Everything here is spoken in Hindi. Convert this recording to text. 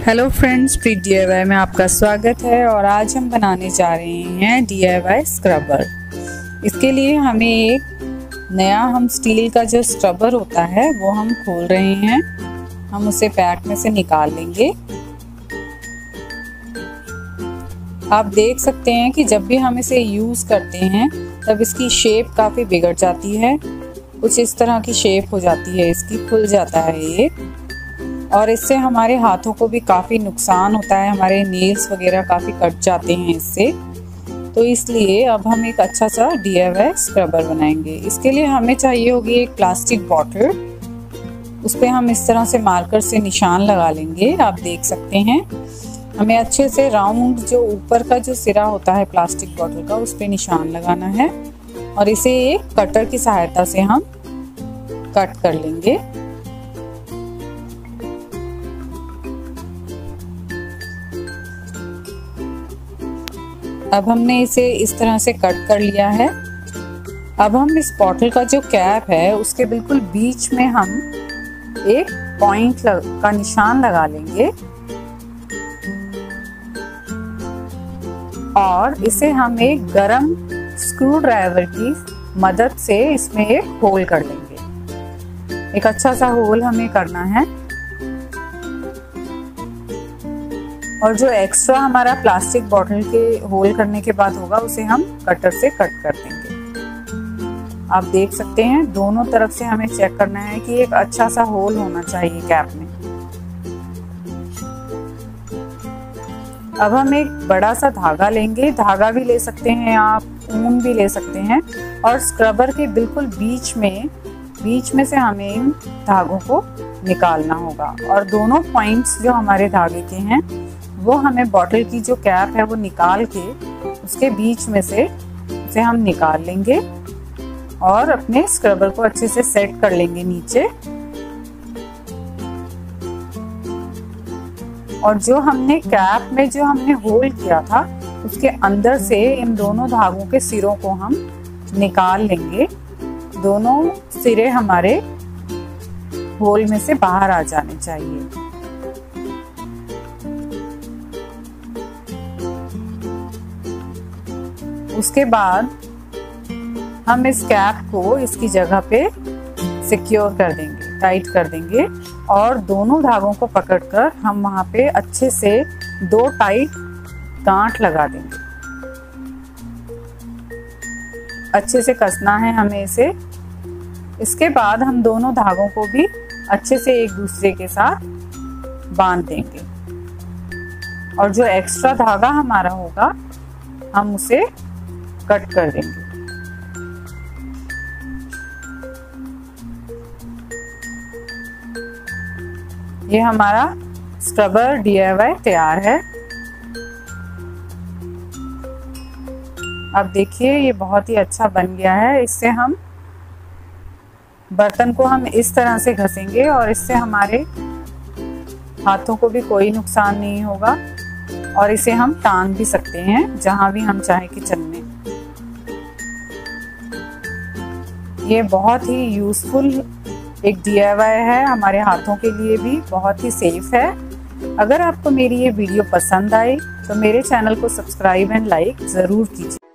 हेलो फ्रेंड्स, प्रीत DIY में आपका स्वागत है। और आज हम बनाने जा रहे हैं DIY स्क्रबर। इसके लिए हमें एक नया स्टील का जो स्क्रबर होता है वो हम खोल रहे हैं। हम उसे पैक में से निकाल लेंगे। आप देख सकते हैं कि जब भी हम इसे यूज़ करते हैं तब इसकी शेप काफ़ी बिगड़ जाती है। कुछ इस तरह की शेप हो जाती है, इसकी खुल जाता है ये, और इससे हमारे हाथों को भी काफ़ी नुकसान होता है। हमारे नेल्स वगैरह काफ़ी कट जाते हैं इससे। तो इसलिए अब हम एक अच्छा सा DIY स्क्रबर बनाएंगे। इसके लिए हमें चाहिए होगी एक प्लास्टिक बॉटल। उस पर हम इस तरह से मार्कर से निशान लगा लेंगे। आप देख सकते हैं हमें अच्छे से राउंड जो ऊपर का जो सिरा होता है प्लास्टिक बॉटल का, उस पर निशान लगाना है और इसे एक कटर की सहायता से हम कट कर लेंगे। अब हमने इसे इस तरह से कट कर लिया है। अब हम इस बॉटल का जो कैप है उसके बिल्कुल बीच में हम एक पॉइंट का निशान लगा लेंगे और इसे हम एक गरम स्क्रू ड्राइवर की मदद से इसमें एक होल कर लेंगे। एक अच्छा सा होल हमें करना है और जो एक्स्ट्रा हमारा प्लास्टिक बॉटल के होल करने के बाद होगा उसे हम कटर से कट कर देंगे। आप देख सकते हैं दोनों तरफ से हमें चेक करना है कि एक अच्छा सा होल होना चाहिए कैप में। अब हम एक बड़ा सा धागा लेंगे। धागा भी ले सकते हैं आप, ऊन भी ले सकते हैं, और स्क्रबर के बिल्कुल बीच में से हमें इन धागों को निकालना होगा। और दोनों पॉइंट्स जो हमारे धागे के हैं वो हमें बॉटल की जो कैप है वो निकाल के उसके बीच में से उसे हम निकाल लेंगे और अपने स्क्रबर को अच्छे से सेट कर लेंगे नीचे। और जो हमने कैप में जो हमने होल किया था उसके अंदर से इन दोनों धागों के सिरों को हम निकाल लेंगे। दोनों सिरे हमारे होल में से बाहर आ जाने चाहिए। उसके बाद हम इस कैप को इसकी जगह पे सिक्योर कर देंगे, टाइट कर देंगे, और दोनों धागों को पकड़कर हम वहां पे अच्छे से 2 टाइट गांठ लगा देंगे। अच्छे से कसना है हमें इसे। इसके बाद हम दोनों धागों को भी अच्छे से एक दूसरे के साथ बांध देंगे और जो एक्स्ट्रा धागा हमारा होगा हम उसे कट कर देंगे। ये हमारा स्क्रबर DIY तैयार है। अब देखिए ये बहुत ही अच्छा बन गया है। इससे हम बर्तन को हम इस तरह से घसेंगे और इससे हमारे हाथों को भी कोई नुकसान नहीं होगा और इसे हम टांग भी सकते हैं जहां भी हम चाहें किचन में। ये बहुत ही यूजफुल एक DIY है, हमारे हाथों के लिए भी बहुत ही सेफ है। अगर आपको मेरी ये वीडियो पसंद आई तो मेरे चैनल को सब्सक्राइब एंड लाइक ज़रूर कीजिए।